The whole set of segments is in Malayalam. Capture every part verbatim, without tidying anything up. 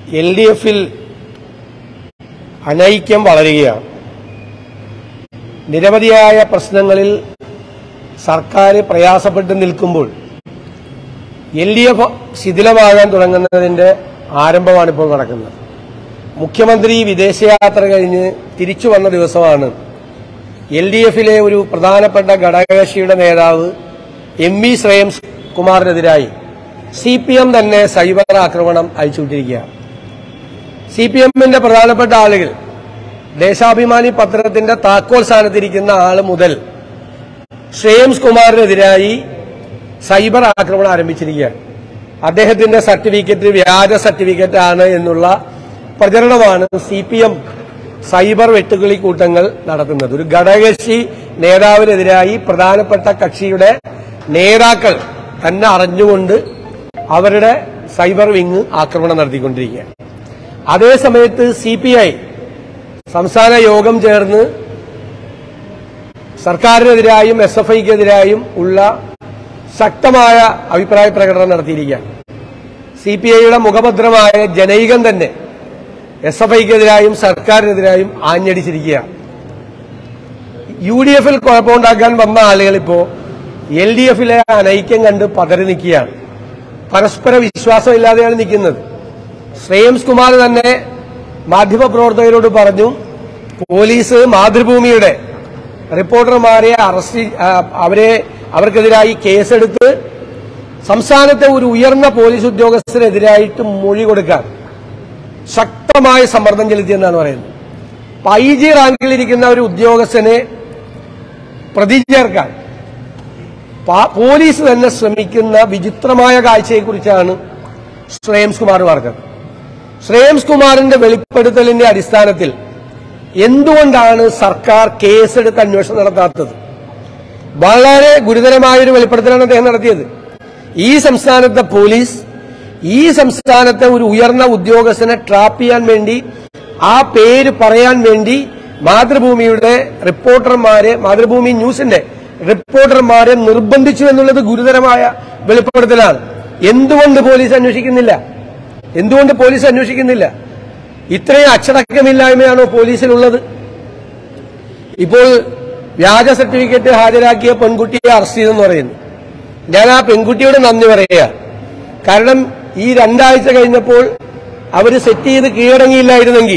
എൽ ഡി എഫിൽ അനൈക്യം വളരുകയാണ്. നിരവധിയായ പ്രശ്നങ്ങളിൽ സർക്കാർ പ്രയാസപ്പെട്ട് നിൽക്കുമ്പോൾ എൽ ഡി എഫ് ശിഥിലമാകാൻ തുടങ്ങുന്നതിന്റെ ആരംഭമാണിപ്പോൾ നടക്കുന്നത്. മുഖ്യമന്ത്രി വിദേശയാത്ര കഴിഞ്ഞ് തിരിച്ചു വന്ന ദിവസമാണ് എൽ ഡി എഫിലെ ഒരു പ്രധാനപ്പെട്ട ഘടകകക്ഷിയുടെ നേതാവ് എം വി ശ്രേയംസ് കുമാറിനെതിരായി സി പി എം തന്നെ സൈബർ ആക്രമണം അയച്ചുവിട്ടിരിക്കുകയാണ്. സി പി എമ്മിന്റെ പ്രധാനപ്പെട്ട ആളുകൾ, ദേശാഭിമാനി പത്രത്തിന്റെ താക്കോൽ സ്ഥാനത്തിരിക്കുന്ന ആള് മുതൽ ശ്രേയംസ് കുമാറിനെതിരായി സൈബർ ആക്രമണം ആരംഭിച്ചിരിക്കുകയാണ്. അദ്ദേഹത്തിന്റെ സർട്ടിഫിക്കറ്റ് വ്യാജ സർട്ടിഫിക്കറ്റ് ആണ് എന്നുള്ള പ്രചരണമാണ് സി പി എം സൈബർ വെട്ടുകിളി കൂട്ടങ്ങൾ നടത്തുന്നത്. ഒരു ഘടകകക്ഷി നേതാവിനെതിരായി പ്രധാനപ്പെട്ട കക്ഷിയുടെ നേതാക്കൾ തന്നെ അറിഞ്ഞുകൊണ്ട് അവരുടെ സൈബർ വിങ് ആക്രമണം നടത്തിക്കൊണ്ടിരിക്കുകയാണ്. അതേസമയത്ത് സി പി ഐ സംസ്ഥാന യോഗം ചേർന്ന് സർക്കാരിനെതിരായും എസ് എഫ് ഐക്കെതിരായും ഉള്ള ശക്തമായ അഭിപ്രായ പ്രകടനം നടത്തിയിരിക്കുകയാണ്. സി പി ഐയുടെ മുഖഭദ്രമായ ജനൈകം തന്നെ എസ് എഫ് ഐക്കെതിരായും സർക്കാരിനെതിരായും ആഞ്ഞടിച്ചിരിക്കുകയാണ്. യു ഡി എഫിൽ കുഴപ്പമുണ്ടാക്കാൻ വന്ന ആളുകൾ ഇപ്പോ എൽ ഡി എഫിലെ അനൈക്യം കണ്ട് പതറി നിൽക്കുകയാണ്. പരസ്പര വിശ്വാസമില്ലാതെയാണ് നിൽക്കുന്നത്. ശ്രേയംസ് കുമാർ തന്നെ മാധ്യമപ്രവർത്തകരോട് പറഞ്ഞു, പോലീസ് മാതൃഭൂമിയുടെ റിപ്പോർട്ടർമാരെ അറസ്റ്റ് അവരെ അവർക്കെതിരായി കേസെടുത്ത് സംസ്ഥാനത്തെ ഒരു ഉയർന്ന പോലീസ് ഉദ്യോഗസ്ഥരെതിരായിട്ട് മൊഴി കൊടുക്കാൻ ശക്തമായ സമ്മർദ്ദം ചെലുത്തിയെന്നാണ് പറയുന്നത്. ഐ ജി റാങ്കിലിരിക്കുന്ന ഒരു ഉദ്യോഗസ്ഥനെ പ്രതി ചേർക്കാൻ പോലീസ് തന്നെ ശ്രമിക്കുന്ന വിചിത്രമായ കാഴ്ചയെക്കുറിച്ചാണ് ശ്രേയംസ് കുമാർ പറഞ്ഞത്. ശ്രേയംസ് കുമാറിന്റെ വെളിപ്പെടുത്തലിന്റെ അടിസ്ഥാനത്തിൽ എന്തുകൊണ്ടാണ് സർക്കാർ കേസെടുത്ത് അന്വേഷണം നടത്താത്തത്? വളരെ ഗുരുതരമായൊരു വെളിപ്പെടുത്തലാണ് അദ്ദേഹം നടത്തിയത്. ഈ സംസ്ഥാനത്തെ പോലീസ് ഈ സംസ്ഥാനത്തെ ഒരു ഉയർന്ന ഉദ്യോഗസ്ഥനെ ട്രാപ്പ് ചെയ്യാൻ വേണ്ടി, ആ പേര് പറയാൻ വേണ്ടി മാതൃഭൂമിയുടെ റിപ്പോർട്ടർമാരെ, മാതൃഭൂമി ന്യൂസിന്റെ റിപ്പോർട്ടർമാരെ നിർബന്ധിച്ചു എന്നുള്ളത് ഗുരുതരമായ വെളിപ്പെടുത്തലാണ്. എന്തുകൊണ്ട് പോലീസ് അന്വേഷിക്കുന്നില്ല? എന്തുകൊണ്ട് പോലീസ് അന്വേഷിക്കുന്നില്ല? ഇത്രയും അച്ചടക്കമില്ലായ്മയാണോ പോലീസിലുള്ളത്? ഇപ്പോൾ വ്യാജ സർട്ടിഫിക്കറ്റ് ഹാജരാക്കിയ പെൺകുട്ടിയെ അറസ്റ്റ് ചെയ്തെന്ന് പറയുന്നു. ഞാൻ ആ പെൺകുട്ടിയോട് നന്ദി പറയുക. കാരണം ഈ രണ്ടാഴ്ച കഴിഞ്ഞപ്പോൾ അവര് സെറ്റ് ചെയ്ത് കീഴടങ്ങിയില്ലായിരുന്നെങ്കിൽ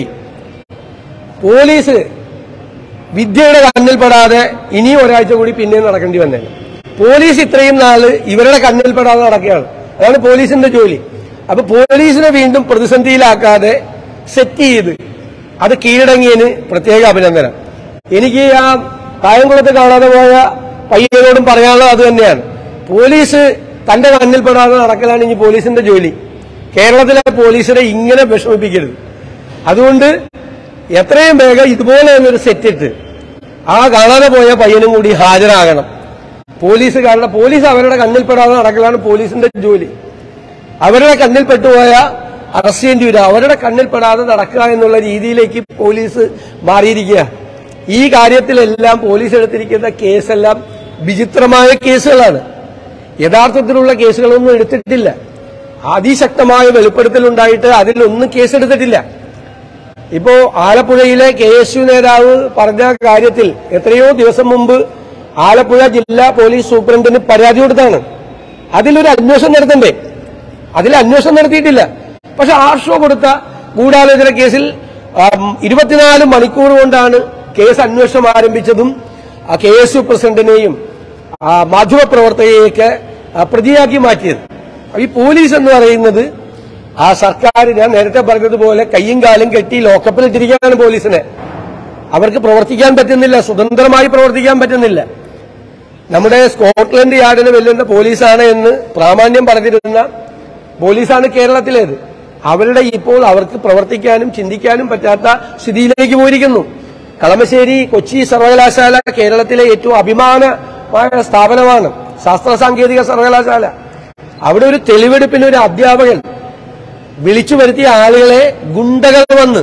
പോലീസ് വിദ്യയുടെ കണ്ണിൽപ്പെടാതെ ഇനിയും ഒരാഴ്ച കൂടി പിന്നെയും നടക്കേണ്ടി വന്നേനെ. പോലീസ് ഇത്രയും നാള് ഇവരുടെ കണ്ണിൽപ്പെടാതെ നടക്കുകയാണ്. അതാണ് പോലീസിന്റെ ജോലി. അപ്പൊ പോലീസിനെ വീണ്ടും പ്രതിസന്ധിയിലാക്കാതെ സെറ്റ് ചെയ്ത് അത് കീഴടങ്ങിയതിന് പ്രത്യേക അഭിനന്ദനം. എനിക്ക് ആ കായംകുളത്ത് കാണാതെ പോയ പയ്യനോടും പറയാനുള്ളത് അത് തന്നെയാണ്. പോലീസ് തന്റെ കണ്ണിൽപ്പെടാതെ നടക്കലാണ് ഇനി പോലീസിന്റെ ജോലി. കേരളത്തിലെ പോലീസിനെ ഇങ്ങനെ വിഷമിപ്പിക്കരുത്. അതുകൊണ്ട് എത്രയും വേഗം ഇതുപോലെ ഒരു സെറ്റിട്ട് ആ കാണാതെ പോയ പയ്യനും കൂടി ഹാജരാകണം. പോലീസ് കാരണം പോലീസ് അവരുടെ കണ്ണിൽപ്പെടാതെ നടക്കലാണ് പോലീസിന്റെ ജോലി. അവരുടെ കണ്ണിൽപ്പെട്ടുപോയ അറസ്റ്റ് ചെയ്യേണ്ടി വരിക, അവരുടെ കണ്ണിൽപ്പെടാതെ നടക്കുക എന്നുള്ള രീതിയിലേക്ക് പോലീസ് മാറിയിരിക്കുക. ഈ കാര്യത്തിലെല്ലാം പോലീസ് എടുത്തിരിക്കുന്ന കേസെല്ലാം വിചിത്രമായ കേസുകളാണ്. യഥാർത്ഥത്തിലുള്ള കേസുകളൊന്നും എടുത്തിട്ടില്ല. അതിശക്തമായ വെളിപ്പെടുത്തലുണ്ടായിട്ട് അതിലൊന്നും കേസെടുത്തിട്ടില്ല. ഇപ്പോ ആലപ്പുഴയിലെ കെ എസ് യു നേതാവ് പറഞ്ഞ കാര്യത്തിൽ എത്രയോ ദിവസം മുമ്പ് ആലപ്പുഴ ജില്ലാ പോലീസ് സൂപ്രണ്ടിന് പരാതി കൊടുത്താണ്. അതിലൊരു അന്വേഷണം നടത്തണ്ടേ? അതിൽ അന്വേഷണം നടത്തിയിട്ടില്ല. പക്ഷെ ആർഷോ കൊടുത്ത ഗൂഢാലോചന കേസിൽ ഇരുപത്തിനാല് മണിക്കൂർ കൊണ്ടാണ് കേസ് അന്വേഷണം ആരംഭിച്ചതും ആ കെ എസ് യു പ്രസിഡന്റിനെയും മാധ്യമപ്രവർത്തകയെയൊക്കെ പ്രതിയാക്കി മാറ്റിയത്. ഈ പോലീസ് എന്ന് പറയുന്നത് ആ സർക്കാർ, ഞാൻ നേരത്തെ പറഞ്ഞതുപോലെ കയ്യും കാലും കെട്ടി ലോക്കപ്പിലിട്ടിരിക്കുകയാണ് പോലീസിനെ. അവർക്ക് പ്രവർത്തിക്കാൻ പറ്റുന്നില്ല, സ്വതന്ത്രമായി പ്രവർത്തിക്കാൻ പറ്റുന്നില്ല. നമ്മുടെ സ്കോട്ട്ലൻഡ് യാർഡിന് വെല്ലുന്ന പോലീസാണ് എന്ന് പ്രാമാണ്യം പറഞ്ഞിരുന്ന പോലീസാണ് കേരളത്തിലേത്. അവരുടെ ഇപ്പോൾ അവർക്ക് പ്രവർത്തിക്കാനും ചിന്തിക്കാനും പറ്റാത്ത സ്ഥിതിയിലേക്ക് പോയിരിക്കുന്നു. കളമശ്ശേരി കൊച്ചി സർവകലാശാല കേരളത്തിലെ ഏറ്റവും അഭിമാനമായ സ്ഥാപനമാണ്, ശാസ്ത്ര സാങ്കേതിക സർവകലാശാല. അവിടെ ഒരു തെളിവെടുപ്പിന് ഒരു അധ്യാപകൻ വിളിച്ചു വരുത്തിയ ആളുകളെ ഗുണ്ടകൾ വന്ന്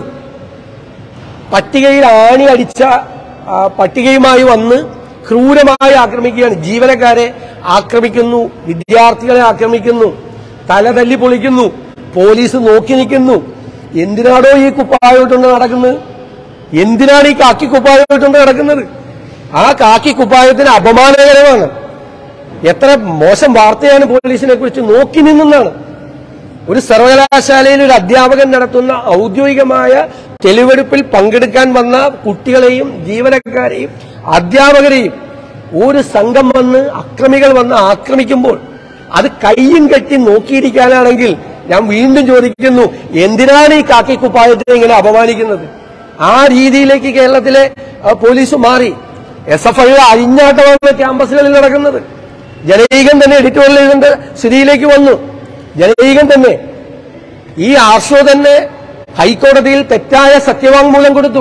പട്ടികയിൽ ആണി അടിച്ച പട്ടികയുമായി വന്ന് ക്രൂരമായി ആക്രമിക്കുകയാണ്. ജീവനക്കാരെ ആക്രമിക്കുന്നു, വിദ്യാർത്ഥികളെ ആക്രമിക്കുന്നു, തല തല്ലി പൊളിക്കുന്നു, പോലീസ് നോക്കി നിൽക്കുന്നു. എന്തിനാണോ ഈ കുപ്പായോട്ടുണ്ട് നടക്കുന്നത്? എന്തിനാണ് ഈ കാക്കി കുപ്പായോട്ടുണ്ട് നടക്കുന്നത്? ആ കാക്കി കുപ്പായത്തിന് അപമാനകരമാണ്. എത്ര മോശം വാർത്തയാണ് പോലീസിനെ കുറിച്ച് നോക്കി നിന്നാണ്. ഒരു സർവകലാശാലയിൽ ഒരു അധ്യാപകൻ നടത്തുന്ന ഔദ്യോഗികമായ തെളിവെടുപ്പിൽ പങ്കെടുക്കാൻ വന്ന കുട്ടികളെയും ജീവനക്കാരെയും അധ്യാപകരെയും ഒരു സംഘം വന്ന് അക്രമികൾ വന്ന് ആക്രമിക്കുമ്പോൾ അത് കയ്യും കെട്ടി നോക്കിയിരിക്കാനാണെങ്കിൽ ഞാൻ വീണ്ടും ചോദിക്കുന്നു, എന്തിനാണ് ഈ കാക്കി കുപ്പായത്തെ ഇങ്ങനെ അപമാനിക്കുന്നത്? ആ രീതിയിലേക്ക് കേരളത്തിലെ പോലീസ് മാറി. എസ് എഫ് ഐയുടെ അഴിഞ്ഞാട്ടമാണ് ക്യാമ്പസുകളിൽ നടക്കുന്നത്. ജനൈകം തന്നെ എഡിറ്റോറിയൽ എഴുതേണ്ട സ്ഥിതിയിലേക്ക് വന്നു. ജനൈകം തന്നെ ഈ ആർഷോ തന്നെ ഹൈക്കോടതിയിൽ തെറ്റായ സത്യവാങ്മൂലം കൊടുത്തു.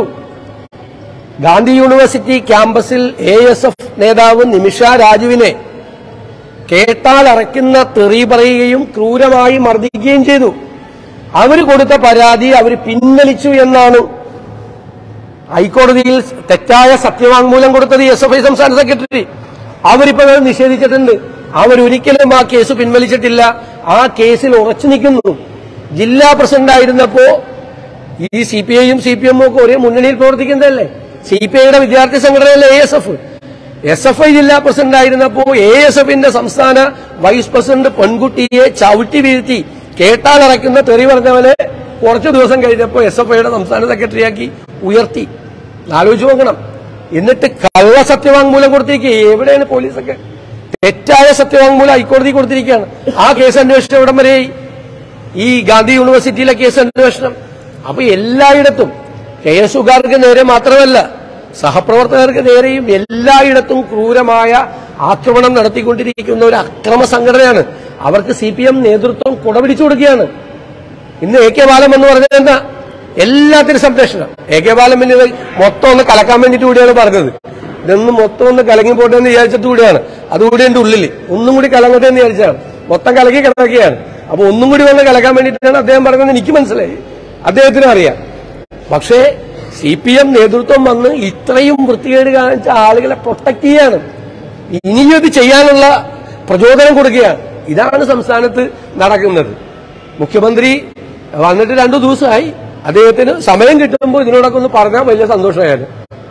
ഗാന്ധി യൂണിവേഴ്സിറ്റി ക്യാമ്പസിൽ എ എസ് എഫ് നേതാവ് നിമിഷ രാജുവിനെ കേട്ടാൽ അറയ്ക്കുന്ന തെറി പറയുകയും ക്രൂരമായി മർദ്ദിക്കുകയും ചെയ്തു. അവർ കൊടുത്ത പരാതി അവർ പിൻവലിച്ചു എന്നാണ് ഹൈക്കോടതിയിൽ തെറ്റായ സത്യവാങ്മൂലം കൊടുത്തത് എസ് എഫ് ഐ സംസ്ഥാന സെക്രട്ടറി. അവരിപ്പോൾ അത് നിഷേധിച്ചിട്ടുണ്ട്. അവരൊരിക്കലും ആ കേസ് പിൻവലിച്ചിട്ടില്ല. ആ കേസിൽ ഉറച്ചു നിൽക്കുന്നു. ജില്ലാ പ്രസിഡന്റായിരുന്നപ്പോ ഈ സി പി ഐയും സി പി എമ്മും ഒക്കെ ഒരേ മുന്നണിയിൽ പ്രവർത്തിക്കുന്നതല്ലേ? സി പി ഐയുടെ വിദ്യാർത്ഥി സംഘടനയല്ലേ A S F? S F I ജില്ലാ പ്രസിഡന്റ് ആയിരുന്നപ്പോ എ എസ് എഫിന്റെ സംസ്ഥാന വൈസ് പ്രസിഡന്റ് പെൺകുട്ടിയെ ചവിട്ടി വീഴ്ത്തി കേട്ടാൽ അറയ്ക്കുന്ന തെറി പറഞ്ഞവനെ കുറച്ചു ദിവസം കഴിഞ്ഞപ്പോ എസ് എഫ് ഐയുടെ സംസ്ഥാന സെക്രട്ടറിയാക്കി ഉയർത്തി. ആലോചിച്ചു നോക്കണം. എന്നിട്ട് കള്ള സത്യവാങ്മൂലം കൊടുത്തിരിക്കുക. എവിടെയാണ് പോലീസൊക്കെ? തെറ്റായ സത്യവാങ്മൂലം ഹൈക്കോടതി കൊടുത്തിരിക്കുകയാണ്. ആ കേസ് അന്വേഷണം എവിടം വരെയായി? ഈ ഗാന്ധി യൂണിവേഴ്സിറ്റിയിലെ കേസ് അന്വേഷണം. അപ്പൊ എല്ലായിടത്തും കെ എസ് യുക്കാർക്ക് നേരെ മാത്രമല്ല സഹപ്രവർത്തകർക്ക് നേരെയും എല്ലായിടത്തും ക്രൂരമായ ആക്രമണം നടത്തിക്കൊണ്ടിരിക്കുന്ന ഒരു അക്രമ സംഘടനയാണ്. അവർക്ക് സി പി എം നേതൃത്വം കുടപിടിച്ചു കൊടുക്കുകയാണ്. ഇന്ന് എ കെ ബാലൻ എന്ന് പറഞ്ഞത് എന്താ? എല്ലാത്തിനും സംരക്ഷണം. എ കെ ബാലൻ പിന്നെ മൊത്തം ഒന്ന് കലക്കാൻ വേണ്ടിയിട്ട് കൂടിയാണ് പറഞ്ഞത്. ഇതൊന്ന് മൊത്തം ഒന്ന് കലങ്ങി പോട്ടെ എന്ന് വിചാരിച്ചിട്ട് കൂടിയാണ്. അതുകൂടി എന്റെ ഉള്ളിൽ ഒന്നും കൂടി കലങ്ങട്ടെ എന്ന് വിചാരിച്ചാണ്. മൊത്തം കലക്കി കിടക്കുകയാണ്. അപ്പൊ ഒന്നും കൂടി വന്ന് കലക്കാൻ വേണ്ടിയിട്ടാണ് അദ്ദേഹം പറഞ്ഞത്. എനിക്ക് മനസ്സിലായി, അദ്ദേഹത്തിനും അറിയാം. പക്ഷേ സി പി എം നേതൃത്വം വന്ന് ഇത്രയും വൃത്തികേട് കാണിച്ച ആളുകളെ പ്രൊട്ടക്ട് ചെയ്യാണ്. ഇനിയും ഇത് ചെയ്യാനുള്ള പ്രചോദനം കൊടുക്കുകയാണ്. ഇതാണ് സംസ്ഥാനത്ത് നടക്കുന്നത്. മുഖ്യമന്ത്രി വന്നിട്ട് രണ്ടു ദിവസമായി. അദ്ദേഹത്തിന് സമയം കിട്ടുമ്പോൾ ഇതിനോടൊക്കെ ഒന്ന് പറഞ്ഞാൽ വലിയ സന്തോഷമായിരുന്നു.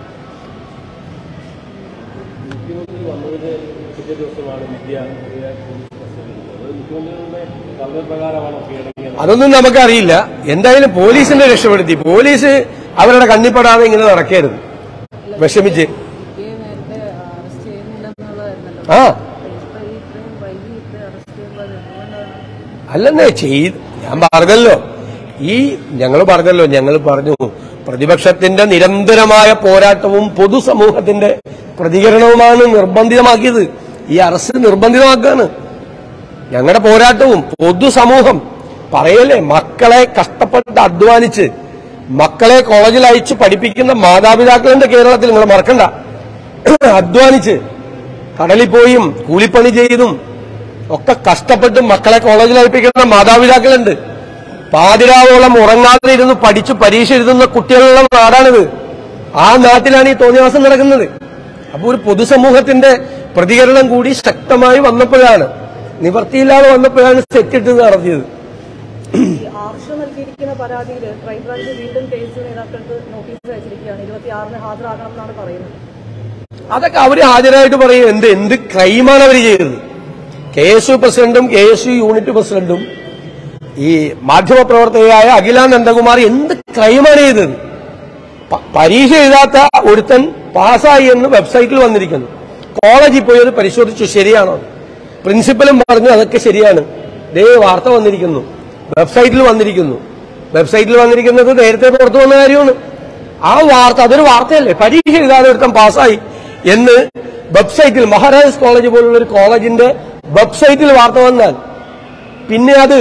അതൊന്നും നമുക്കറിയില്ല. എന്തായാലും പോലീസിനെ രക്ഷപ്പെടുത്തി. പോലീസ് അവരുടെ കണ്ണിപ്പെടാതെ ഇങ്ങനെ നടക്കരുത്, വിഷമിച്ച്. ആ അല്ലെന്നേ ചെയ്ത് ഞാൻ പറഞ്ഞല്ലോ. ഈ ഞങ്ങൾ പറഞ്ഞല്ലോ ഞങ്ങൾ പറഞ്ഞു പ്രതിപക്ഷത്തിന്റെ നിരന്തരമായ പോരാട്ടവും പൊതുസമൂഹത്തിന്റെ പ്രതികരണവുമാണ് നിർബന്ധിതമാക്കിയത്. ഈ അറസ്റ്റ് നിർബന്ധിതമാക്കാണ്. ഞങ്ങളുടെ പോരാട്ടവും പൊതുസമൂഹം പറയല്ലേ, മക്കളെ കഷ്ടപ്പെട്ട് അധ്വാനിച്ച് മക്കളെ കോളേജിൽ അയച്ച് പഠിപ്പിക്കുന്ന മാതാപിതാക്കളുണ്ട് കേരളത്തിൽ. നിങ്ങൾ മറക്കണ്ട. അധ്വാനിച്ച് കടലിൽ പോയും കൂലിപ്പണി ചെയ്തും ഒക്കെ കഷ്ടപ്പെട്ട് മക്കളെ കോളേജിൽ അയപ്പിക്കുന്ന മാതാപിതാക്കളുണ്ട്. പാതിരാവോളം ഉറങ്ങാതെ ഇരുന്ന് പഠിച്ച് പരീക്ഷ എഴുതുന്ന കുട്ടികളുള്ള നാടാണിത്. ആ നാട്ടിലാണ് ഈ തോന്നിവാസം നടക്കുന്നത്. അപ്പോൾ ഒരു പൊതുസമൂഹത്തിന്റെ പ്രതികരണം കൂടി ശക്തമായി വന്നപ്പോഴാണ്, നിവർത്തിയില്ലാതെ വന്നപ്പോഴാണ് സെറ്റിട്ട് നടത്തിയത്. ആർഷോ നൽകിയിരിക്കുന്ന പരാതിയിൽ ക്രൈംബ്രാഞ്ച് വീണ്ടും കേസ് നേതാക്കൾക്ക് നോട്ടീസ് അയച്ചിരിക്കുകയാണ്. ഇരുപത്തിയാറിന് ഹാജരാകണം എന്നാണ് പറയുന്നത്. അതൊക്കെ അവര് ഹാജരായിട്ട് പറയും. എന്ത് എന്ത് ക്രൈമാണ് അവർ ചെയ്തത്? കെ എസ് യു പ്രസിഡന്റും കെ എസ് യു യൂണിറ്റ് പ്രസിഡന്റും ഈ മാധ്യമപ്രവർത്തകയായ അഖില നന്ദകുമാർ എന്ത് ക്രൈമാണ് ചെയ്തത്? പരീക്ഷ എഴുതാത്ത ഒരുത്തൻ പാസ്സായി എന്ന് വെബ്സൈറ്റിൽ വന്നിരിക്കുന്നു. കോളേജിൽ പോയി അത് പരിശോധിച്ചു, ശരിയാണോ? പ്രിൻസിപ്പലും പറഞ്ഞു അതൊക്കെ ശരിയാണ്. ദേ വാർത്ത വന്നിരിക്കുന്നു, വെബ്സൈറ്റിൽ വന്നിരിക്കുന്നു. വെബ്സൈറ്റിൽ വന്നിരിക്കുന്നത് നേരത്തെ പുറത്തു വന്ന കാര്യമാണ്. ആ വാർത്ത അതൊരു വാർത്തയല്ലേ? പരീക്ഷ എഴുതാതെ ഒരുത്തൻ പാസ്സായി എന്ന് വെബ്സൈറ്റിൽ, മഹാരാജാസ് കോളേജ് പോലുള്ള ഒരു കോളേജിന്റെ വെബ്സൈറ്റിൽ വാർത്ത വന്നാൽ പിന്നെ അത്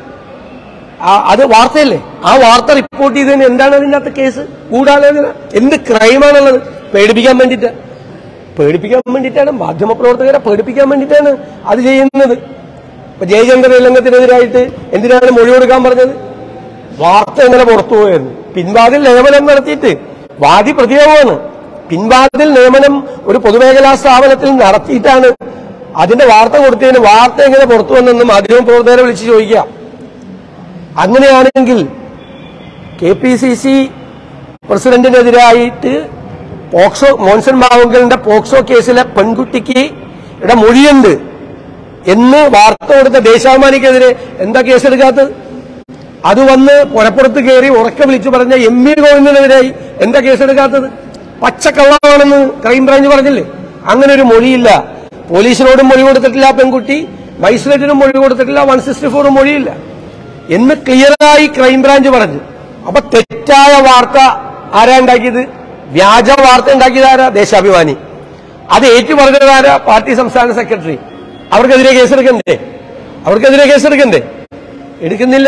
അത് വാർത്തയല്ലേ? ആ വാർത്ത റിപ്പോർട്ട് ചെയ്തതിന് എന്താണ് അതിൻ്റെ അകത്ത് കേസ്? ഗൂഢാലോചന. എന്ത് ക്രൈമാണുള്ളത്? പേടിപ്പിക്കാൻ വേണ്ടിയിട്ട് പേടിപ്പിക്കാൻ വേണ്ടിയിട്ടാണ് മാധ്യമപ്രവർത്തകരെ പേടിപ്പിക്കാൻ വേണ്ടിയിട്ടാണ് അത് ചെയ്യുന്നത്. ഇപ്പൊ ജയചന്ദ്ര ഇലങ്കത്തിനെതിരായിട്ട് എന്തിനാണ് മൊഴി കൊടുക്കാൻ പറഞ്ഞത്? വാർത്ത എങ്ങനെ പുറത്തു പോയായിരുന്നു? പിൻവാതിൽ നിയമനം നടത്തിയിട്ട് വാദി പ്രതിയാവുകയാണ്. പിൻവാതിൽ നിയമനം ഒരു പൊതുമേഖലാ സ്ഥാപനത്തിൽ നടത്തിയിട്ടാണ് അതിന്റെ വാർത്ത കൊടുത്തതിന് വാർത്ത എങ്ങനെ പുറത്തു വന്നെന്ന് മാധ്യമപ്രവർത്തകരെ വിളിച്ച് ചോദിക്കുക. അങ്ങനെയാണെങ്കിൽ കെ പി സി സി പ്രസിഡന്റിനെതിരായിട്ട് പോക്സോ മോൻസൺ മാവുങ്കലിന്റെ പോക്സോ കേസിലെ പെൺകുട്ടിക്ക് ഇവിടെ മൊഴിയുണ്ട് എന്ന് വാർത്ത കൊടുത്ത ദേശാഭിമാനിക്കെതിരെ എന്താ കേസെടുക്കാത്തത്? അത് വന്ന് പുറപ്പുറത്ത് കയറി ഉറക്കെ വിളിച്ചു പറഞ്ഞ എം വി ഗോവിന്ദനെതിരായി എന്താ കേസെടുക്കാത്തത്? പച്ചക്കള്ളമാണെന്ന് ക്രൈംബ്രാഞ്ച് പറഞ്ഞില്ലേ? അങ്ങനെ ഒരു മൊഴിയില്ല. പോലീസിനോടും മൊഴി കൊടുത്തിട്ടില്ല പെൺകുട്ടി, മജിസ്ട്രേറ്റിനും മൊഴി കൊടുത്തിട്ടില്ല, വൺ സിക്സ്റ്റി ഫോറും മൊഴിയില്ല എന്ന് ക്ലിയറായി ക്രൈംബ്രാഞ്ച് പറഞ്ഞു. അപ്പൊ തെറ്റായ വാർത്ത ആരാ ഉണ്ടാക്കിയത്? വ്യാജ വാർത്ത ഉണ്ടാക്കിയത് ആരാ? ദേശാഭിമാനി. അത് ഏറ്റു പറഞ്ഞതാരാ? പാർട്ടി സംസ്ഥാന സെക്രട്ടറി. അവർക്കെതിരെ കേസെടുക്കണ്ടേ? അവർക്കെതിരെ കേസെടുക്കണ്ടേ? എടുക്കുന്നില്ല.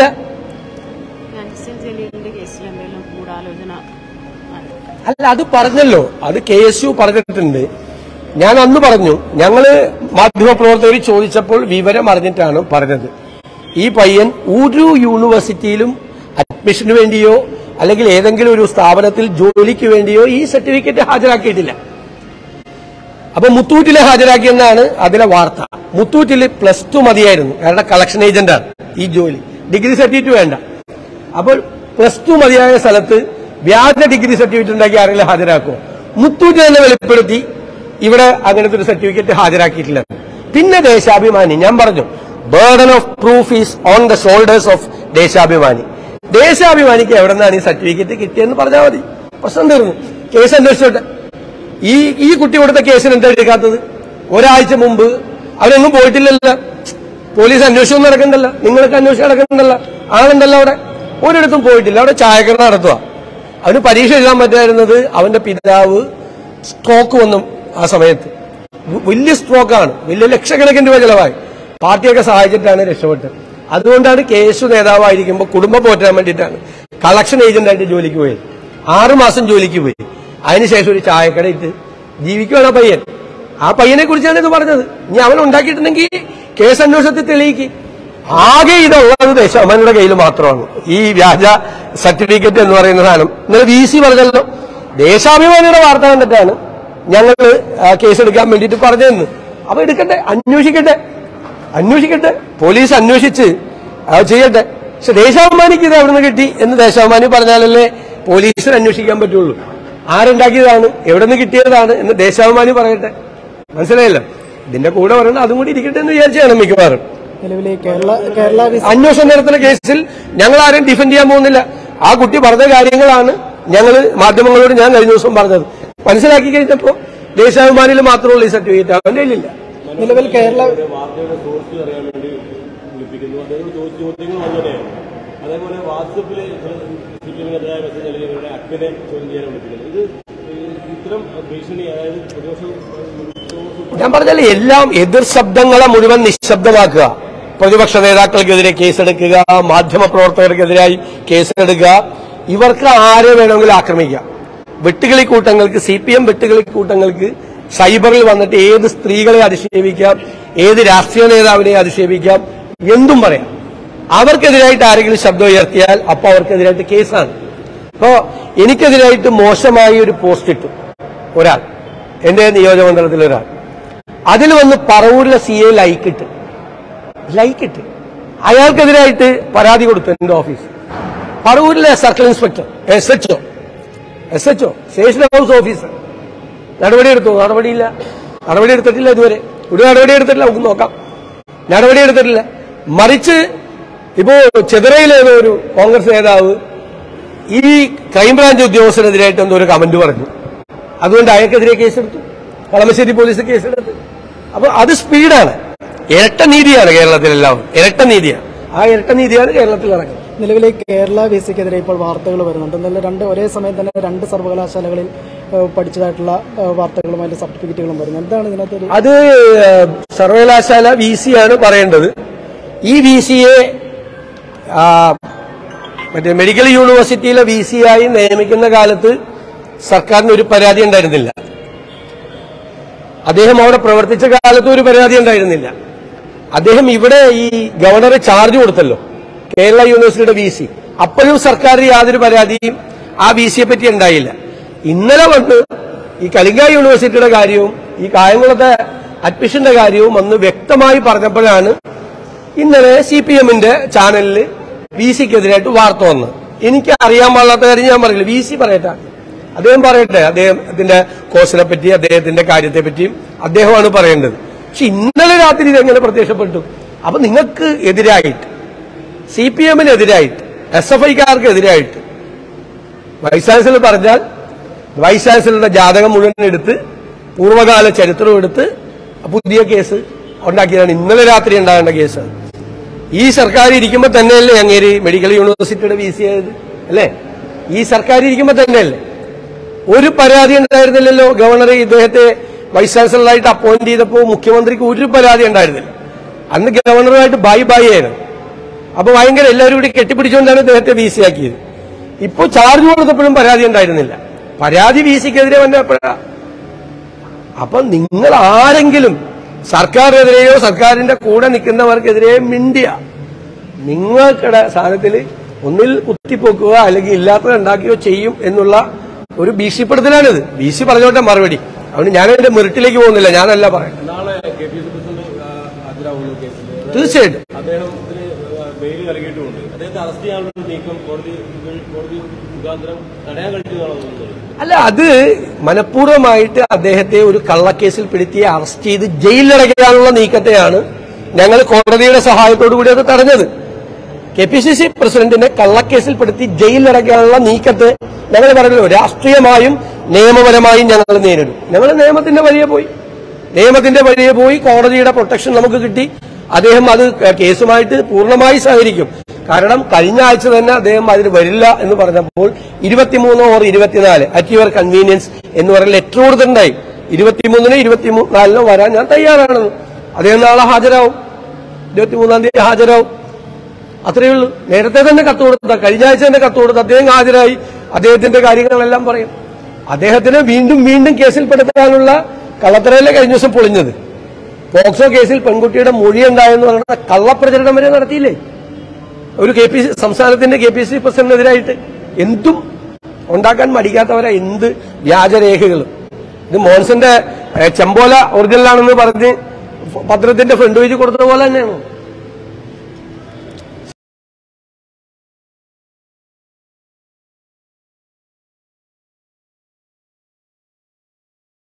അല്ല, അത് പറഞ്ഞല്ലോ, അത് കെ എസ് യു പറഞ്ഞിട്ടുണ്ട്. ഞാൻ അന്ന് പറഞ്ഞു, ഞങ്ങള് മാധ്യമപ്രവർത്തകർ ചോദിച്ചപ്പോൾ വിവരം അറിഞ്ഞിട്ടാണ് പറഞ്ഞത്. ഈ പയ്യൻ ഒരു യൂണിവേഴ്സിറ്റിയിലും അഡ്മിഷന് വേണ്ടിയോ അല്ലെങ്കിൽ ഏതെങ്കിലും ഒരു സ്ഥാപനത്തിൽ ജോലിക്ക് വേണ്ടിയോ ഈ സർട്ടിഫിക്കറ്റ് ഹാജരാക്കിയിട്ടില്ല. അപ്പൊ മുത്തൂറ്റിലെ ഹാജരാക്കിയെന്നാണ് അതിലെ വാർത്ത. മുത്തൂറ്റിൽ പ്ലസ് ടു മതിയായിരുന്നു, കാരണം കളക്ഷൻ ഏജന്റാണ് ഈ ജോലി, ഡിഗ്രി സർട്ടിഫിക്കറ്റ് വേണ്ട. അപ്പോൾ പ്ലസ് ടു മതിയായ സ്ഥലത്ത് വ്യാജ ഡിഗ്രി സർട്ടിഫിക്കറ്റ് ഉണ്ടാക്കി ആരെങ്കിലും ഹാജരാക്കുമോ? മുത്തൂറ്റ് തന്നെ വെളിപ്പെടുത്തി ഇവിടെ അങ്ങനത്തെ ഒരു സർട്ടിഫിക്കറ്റ് ഹാജരാക്കിയിട്ടില്ല. പിന്നെ ദേശാഭിമാനി, ഞാൻ പറഞ്ഞു burden of proof is on the shoulders of Deshabhimani. ദേശാഭിമാനിക്ക് എവിടെ നിന്നാണ് ഈ സർട്ടിഫിക്കറ്റ് കിട്ടിയെന്ന് പറഞ്ഞാൽ മതി, പ്രശ്നം തീർന്നു. കേസ് അന്വേഷിച്ചോട്ടെ. ഈ ഈ കുട്ടി കൊടുത്ത കേസിന് എന്താ എടുക്കാത്തത്? ഒരാഴ്ച മുമ്പ് അവരൊന്നും പോയിട്ടില്ലല്ലോ, പോലീസ് അന്വേഷണം നടക്കണ്ടല്ലോ, നിങ്ങൾക്ക് അന്വേഷണം നടക്കണ്ടല്ലോ, ആളുണ്ടല്ലോ അവിടെ, ഒരിടത്തും പോയിട്ടില്ല. അവിടെ ചായക്കട നടത്തുക. അവന് പരീക്ഷ എഴുതാൻ പറ്റായിരുന്നത് അവന്റെ പിതാവ് സ്ട്രോക്ക് വന്നു. ആ സമയത്ത് വലിയ സ്ട്രോക്കാണ്, വലിയ ലക്ഷക്കണക്കിന് രൂപ ചെലവായി. പാർട്ടിയൊക്കെ സഹായിച്ചിട്ടാണ് രക്ഷപ്പെട്ടത്. അതുകൊണ്ടാണ് കെ എസ് യു നേതാവായിരിക്കുമ്പോൾ കുടുംബം പോറ്റാൻ വേണ്ടിയിട്ടാണ് കളക്ഷൻ ഏജന്റായിട്ട് ജോലിക്ക് പോയത്. ആറുമാസം ജോലിക്ക് പോയി. അതിനുശേഷം ഒരു ചായക്കട ഇട്ട് ജീവിക്കുകയാണ് ആ പയ്യൻ. ആ പയ്യനെ കുറിച്ചാണ് ഇത് പറഞ്ഞത്. ഇനി അവൻ ഉണ്ടാക്കിയിട്ടുണ്ടെങ്കിൽ കേസ് അന്വേഷണത്തിൽ തെളിയിക്ക്. ആകെ ഇതുള്ളത് ദേശാഭിമാനിയുടെ കയ്യിൽ മാത്രമാണ് ഈ വ്യാജ സർട്ടിഫിക്കറ്റ് എന്ന് പറയുന്ന സാധനം. ഇന്നലെ വി സി പറഞ്ഞല്ലോ, ദേശാഭിമാനിയുടെ വാർത്ത കണ്ടിട്ടാണ് ഞങ്ങൾ കേസെടുക്കാൻ വേണ്ടിയിട്ട് പറഞ്ഞതെന്ന്. അപ്പൊ എടുക്കട്ടെ, അന്വേഷിക്കട്ടെ, അന്വേഷിക്കട്ടെ, പോലീസ് അന്വേഷിച്ച് അത് ചെയ്യട്ടെ. പക്ഷെ ദേശാഭിമാനിക്ക് ഇത് എവിടെ നിന്ന് കിട്ടി എന്ന് ദേശാഭിമാനി പറഞ്ഞാലല്ലേ പോലീസിന് അന്വേഷിക്കാൻ പറ്റുള്ളൂ. ആരുണ്ടാക്കിയതാണ്, എവിടെ നിന്ന് കിട്ടിയതാണ് എന്ന് ദേശാഭിമാനി പറയട്ടെ. മനസ്സിലായല്ലോ? ഇതിന്റെ കൂടെ പറയണം, അതും കൂടി ഇരിക്കട്ടെ എന്ന് വിചാരിച്ചാണ് മിക്കവാറും. നിലവിലെ കേരള കേരള അന്വേഷണം നടത്തുന്ന കേസിൽ ഞങ്ങൾ ആരും ഡിഫെൻഡ് ചെയ്യാൻ പോകുന്നില്ല. ആ കുട്ടി പറഞ്ഞ കാര്യങ്ങളാണ് ഞങ്ങൾ മാധ്യമങ്ങളോട് ഞാൻ കഴിഞ്ഞ ദിവസം പറഞ്ഞത്. മനസ്സിലാക്കി കഴിഞ്ഞപ്പോ ദേശാഭിമാനിയിൽ മാത്രമുള്ള ഈ സർട്ടിഫിക്കറ്റ് അവന്റെ കയ്യിലില്ല. നിലവിൽ കേരള അതേപോലെ വാട്സപ്പിൽ അക്ബരെ ചോദ്യം ചെയ്യാൻ വിളിപ്പിക്കുന്നത് ഇത് ഇത്തരം ഭീഷണി, അതായത് പ്രതിപക്ഷം ഞാൻ പറഞ്ഞാൽ എല്ലാം എതിർ ശബ്ദങ്ങളെ മുഴുവൻ നിശബ്ദമാക്കുക. പ്രതിപക്ഷ നേതാക്കൾക്കെതിരെ കേസെടുക്കുക, മാധ്യമ പ്രവർത്തകർക്കെതിരായി കേസെടുക്കുക. ഇവർക്ക് ആരെ വേണമെങ്കിലും ആക്രമിക്കാം. വെട്ടുകിളി കൂട്ടങ്ങൾക്ക്, സി പി എം വെട്ടുകിളി കൂട്ടങ്ങൾക്ക് സൈബറിൽ വന്നിട്ട് ഏത് സ്ത്രീകളെ അധിക്ഷേപിക്കാം, ഏത് രാഷ്ട്രീയ നേതാവിനെ അധിക്ഷേപിക്കാം, എന്തും പറയാം. അവർക്കെതിരായിട്ട് ആരെങ്കിലും ശബ്ദം ഉയർത്തിയാൽ അപ്പൊ അവർക്കെതിരായിട്ട് കേസാണ്. അപ്പോ എനിക്കെതിരായിട്ട് മോശമായി ഒരു പോസ്റ്റ് ഇട്ടു ഒരാൾ, എന്റെ നിയോജകമണ്ഡലത്തിൽ ഒരാൾ. അതിൽ വന്ന് പറവൂരിലെ സി എ ലൈക്കിട്ട് ലൈക്കിട്ട് അയാൾക്കെതിരായിട്ട് പരാതി കൊടുത്തു എന്റെ ഓഫീസ്. പറവൂരിലെ circle inspector, S H O S H O station house officer നടപടിയെടുത്തു. നടപടിയില്ല, നടപടി എടുത്തിട്ടില്ല ഇതുവരെ. ഒരു നടപടി എടുത്തിട്ടില്ല. നമുക്ക് നോക്കാം. നടപടി എടുത്തിട്ടില്ല. മറിച്ച് ഇപ്പോ ചെതറയിലേതോ ഒരു കോൺഗ്രസ് നേതാവ് ഈ ക്രൈംബ്രാഞ്ച് ഉദ്യോഗസ്ഥനെതിരായിട്ട് എന്തോ ഒരു കമന്റ് പറഞ്ഞു. അതുകൊണ്ട് അയാൾക്കെതിരെ കേസെടുത്തു. കളമശ്ശേരി പോലീസ് കേസെടുത്തു. അപ്പൊ അത് സ്പീഡാണ്. ഇരട്ട നീതിയാണ് കേരളത്തിലെല്ലാം. ഇരട്ട നീതിയാണ്. ആ ഇരട്ട നീതിയാണ് കേരളത്തിൽ നടക്കുന്നത്. നിലവിലെ കേരള വി സിക്കെതിരെ ഇപ്പോൾ വാർത്തകൾ വരുന്നുണ്ട്. ഇന്നലെ രണ്ട് ഒരേ സമയം തന്നെ രണ്ട് സർവകലാശാലകളിൽ പഠിച്ചതായിട്ടുള്ള വാർത്തകളും അതിന്റെ സർട്ടിഫിക്കറ്റുകളും വരുന്നു. എന്താണ് ഇതിനകത്ത്? അത് സർവകലാശാല വി സി ആണ് പറയേണ്ടത്. ഈ വി സിയെ മറ്റേ മെഡിക്കൽ യൂണിവേഴ്സിറ്റിയിലെ വി സി ആയി നിയമിക്കുന്ന കാലത്ത് സർക്കാരിന് ഒരു പരാതി ഉണ്ടായിരുന്നില്ല. അദ്ദേഹം അവിടെ പ്രവർത്തിച്ച കാലത്ത് ഒരു പരാതി ഉണ്ടായിരുന്നില്ല. അദ്ദേഹം ഇവിടെ ഈ ഗവർണർ ചാർജ് കൊടുത്തല്ലോ, കേരള യൂണിവേഴ്സിറ്റിയുടെ വി സി. അപ്പോഴും സർക്കാരിന് യാതൊരു പരാതിയും ആ വി സിയെ പറ്റി ഉണ്ടായില്ല. ഇന്നലെ വന്ന് ഈ കലിംഗ യൂണിവേഴ്സിറ്റിയുടെ കാര്യവും ഈ കായംകുളത്തെ അഡ്മിഷന്റെ കാര്യവും വന്ന് വ്യക്തമായി പറഞ്ഞപ്പോഴാണ് ഇന്നലെ സി പി എമ്മിന്റെ ചാനലിൽ വി സിക്കെതിരായിട്ട് വാർത്ത വന്നത്. എനിക്ക് അറിയാൻ പാടില്ലാത്ത കാര്യം ഞാൻ പറയില്ല. വി സി പറയട്ടെ, അദ്ദേഹം പറയട്ടെ, അദ്ദേഹത്തിന്റെ കോഴ്സിനെ പറ്റി അദ്ദേഹത്തിന്റെ കാര്യത്തെ പറ്റിയും അദ്ദേഹമാണ് പറയേണ്ടത്. പക്ഷെ ഇന്നലെ രാത്രി ഇതെങ്ങനെ പ്രത്യക്ഷപ്പെട്ടു? അപ്പൊ നിങ്ങൾക്ക് എതിരായിട്ട്, സി പി എമ്മിനെതിരായിട്ട്, എസ് എഫ് ഐക്കാർക്ക് എതിരായിട്ട് വൈസ് ചാൻസലർ പറഞ്ഞാൽ വൈസ് ചാൻസലറുടെ ജാതകം മുഴുവൻ എടുത്ത് പൂർവ്വകാല ചരിത്രം എടുത്ത് പുതിയ കേസ് ഉണ്ടാക്കിയതാണ് ഇന്നലെ രാത്രി ഉണ്ടാകേണ്ട കേസ്. ഈ സർക്കാർ ഇരിക്കുമ്പോൾ തന്നെയല്ലേ അങ്ങേര് മെഡിക്കൽ യൂണിവേഴ്സിറ്റിയുടെ വി സി ആയത് അല്ലേ? ഈ സർക്കാർ ഇരിക്കുമ്പോൾ തന്നെയല്ലേ? ഒരു പരാതി ഉണ്ടായിരുന്നില്ലല്ലോ ഗവർണർ ഇദ്ദേഹത്തെ വൈസ് ചാൻസലറായിട്ട് അപ്പോയിന്റ് ചെയ്തപ്പോൾ മുഖ്യമന്ത്രിക്ക് ഒരു പരാതി ഉണ്ടായിരുന്നില്ല. അന്ന് ഗവർണറുമായിട്ട് ബൈ ബൈ ആയിരുന്നു. അപ്പൊ ഭയങ്കര എല്ലാവരും കൂടി കെട്ടിപ്പിടിച്ചുകൊണ്ടാണ് ഇദ്ദേഹത്തെ വി സി ആക്കിയത്. ഇപ്പൊ ചാർജ് കൊടുത്തപ്പോഴും പരാതി ഉണ്ടായിരുന്നില്ല. പരാതി വി സിക്കെതിരെ വന്നപ്പോഴാ. അപ്പൊ നിങ്ങൾ ആരെങ്കിലും സർക്കാരിനെതിരെയോ സർക്കാരിന്റെ കൂടെ നിൽക്കുന്നവർക്കെതിരെയോ മിണ്ടിയ നിങ്ങൾക്കിടെ സ്ഥാനത്തിൽ ഒന്നിൽ കുത്തിപ്പൊക്കുക അല്ലെങ്കിൽ ഇല്ലാത്തത് ഉണ്ടാക്കുകയോ ചെയ്യും എന്നുള്ള ഒരു ഭീഷണിപ്പെടുത്തലാണിത്. ബി സി പറഞ്ഞോട്ടെ മറുപടി. അതുകൊണ്ട് ഞാൻ എന്റെ മെറിറ്റിലേക്ക് പോകുന്നില്ല, ഞാനല്ല പറയാം. നാളെ കെ പി സി പ്രസിഡന്റ് ഹാജരാവുന്ന കേസിൽ തീർച്ചയായിട്ടും അദ്ദേഹത്തിന് ബെയിൽ നൽകിയിട്ടുമുണ്ട്. അദ്ദേഹത്തെ അറസ്റ്റ് ചെയ്യാനുള്ള നീക്കം കോടതി കോടതി മുഖാന്തരം തടയാൻ കഴിക്കുന്നതാണോ തോന്നുന്നത്? അല്ല, അത് മനഃപൂർവ്വമായിട്ട് അദ്ദേഹത്തെ ഒരു കള്ളക്കേസിൽ പെടുത്തി അറസ്റ്റ് ചെയ്ത് ജയിലിലടയ്ക്കാനുള്ള നീക്കത്തെയാണ് ഞങ്ങൾ കോടതിയുടെ സഹായത്തോടു കൂടി അത് തടഞ്ഞത്. കെ പി സി സി പ്രസിഡന്റിനെ കള്ളക്കേസിൽപ്പെടുത്തി ജയിലിലടയ്ക്കാനുള്ള നീക്കത്തെ ഞങ്ങൾ പറഞ്ഞല്ലോ രാഷ്ട്രീയമായും നിയമപരമായും ഞങ്ങൾ നേരിടും. ഞങ്ങൾ നിയമത്തിന്റെ വഴിയെ പോയി നിയമത്തിന്റെ വഴിയെ പോയി കോടതിയുടെ പ്രൊട്ടക്ഷൻ നമുക്ക് കിട്ടി. അദ്ദേഹം അത് കേസുമായിട്ട് പൂർണ്ണമായി സഹകരിക്കും. കാരണം കഴിഞ്ഞ ആഴ്ച തന്നെ അദ്ദേഹം അതിന് വരില്ല എന്ന് പറഞ്ഞപ്പോൾ ഇരുപത്തിമൂന്ന് ഓർ ഇരുപത്തിനാല് അറ്റ് യുവർ കൺവീനിയൻസ് എന്ന് പറയുന്ന ലെറ്റർ കൊടുത്തിട്ടുണ്ടായി. ഇരുപത്തിമൂന്നിന് ഇരുപത്തിനാലിനോ വരാൻ ഞാൻ തയ്യാറാണെന്ന്. അദ്ദേഹം നാളെ ഹാജരാവും, ഇരുപത്തിമൂന്നാം തീയതി ഹാജരാവും. അത്രയേ ഉള്ളൂ. നേരത്തെ തന്നെ കത്ത് കൊടുത്ത, കഴിഞ്ഞ ആഴ്ച തന്നെ കത്ത് കൊടുത്ത് അദ്ദേഹം ഹാജരായി അദ്ദേഹത്തിന്റെ കാര്യങ്ങളെല്ലാം പറയും. അദ്ദേഹത്തിന് വീണ്ടും വീണ്ടും കേസിൽപ്പെടുത്താനുള്ള കള്ളത്തരയിലെ കഴിഞ്ഞ ദിവസം പൊളിഞ്ഞത്. പോക്സോ കേസിൽ പെൺകുട്ടിയുടെ മൊഴി ഉണ്ടായെന്ന് പറയുന്ന കള്ളപ്രചരണം വരെ നടത്തിയില്ലേ ഒരു കെ പി സി സംസ്ഥാനത്തിന്റെ കെ പി സി പ്രസിഡന്റിനെതിരായിട്ട്? എന്തും ഉണ്ടാക്കാൻ മടിക്കാത്തവരാ, എന്ത് വ്യാജരേഖകളും. ഇത് മോൻസന്റെ ചെമ്പോല ഒറിജിനലാണെന്ന് പറഞ്ഞ് പത്രത്തിന്റെ ഫ്രണ്ട് പേജ് കൊടുത്തത് പോലെ തന്നെയാണോ?